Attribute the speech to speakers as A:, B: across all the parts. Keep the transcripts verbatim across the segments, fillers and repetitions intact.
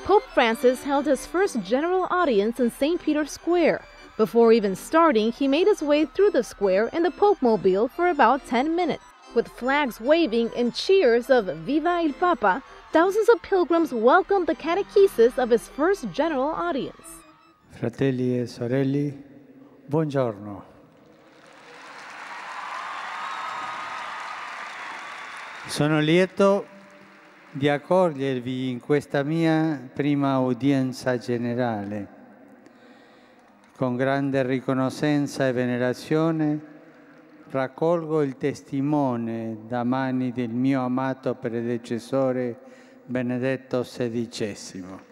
A: Pope Francis held his first general audience in Saint Peter's Square. Before even starting, he made his way through the square in the Pope-mobile for about ten minutes. With flags waving and cheers of Viva il Papa, thousands of pilgrims welcomed the catechesis of his first general audience.
B: Fratelli e sorelle, buongiorno. Sono lieto di accogliervi in questa mia prima udienza generale. Con grande riconoscenza e venerazione raccolgo il testimone da mani del mio amato predecessore Benedetto sedicesimo.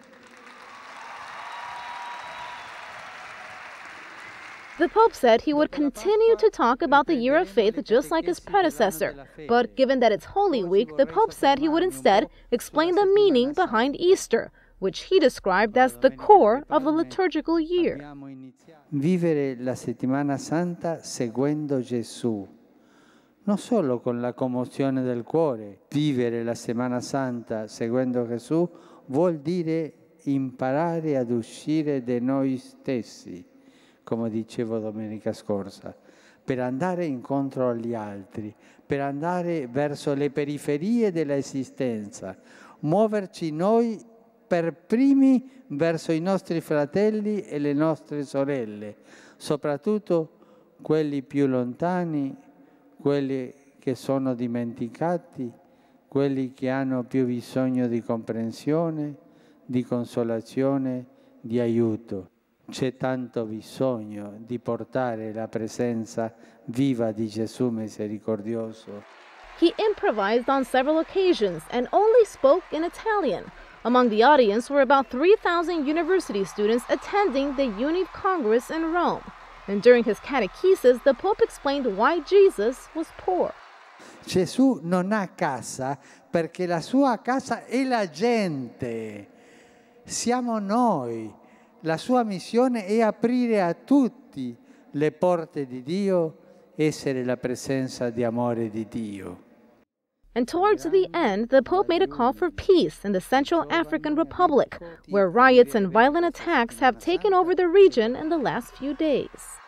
A: The Pope said he would continue to talk about the year of faith just like his predecessor. But given that it's Holy Week, the Pope said he would instead explain the meaning behind Easter, which he described as the core of the liturgical year.
B: Vivere la settimana santa seguendo Gesù, non solo con la commozione del cuore. Vivere la settimana santa seguendo Gesù vuol dire imparare ad uscire da noi stessi, come dicevo domenica scorsa, per andare incontro agli altri, per andare verso le periferie dell'esistenza, muoverci noi per primi verso i nostri fratelli e le nostre sorelle, soprattutto quelli più lontani, quelli che sono dimenticati, quelli che hanno più bisogno di comprensione, di consolazione, di aiuto. C'è tanto bisogno di portare la presenza viva di Gesù misericordioso.
A: He improvised on several occasions and only spoke in Italian. Among the audience were about three thousand university students attending the UNIV Congress in Rome. And during his catechesis, the Pope explained why Jesus was poor.
B: Gesù non ha casa perché la sua casa è la gente. Siamo noi. La sua missione è aprire a tutti le porte di Dio, essere la presenza di amore di Dio.
A: And towards the end, the Pope made a call for peace in the Central African Republic, where riots and violent attacks have taken over the region in the last few days.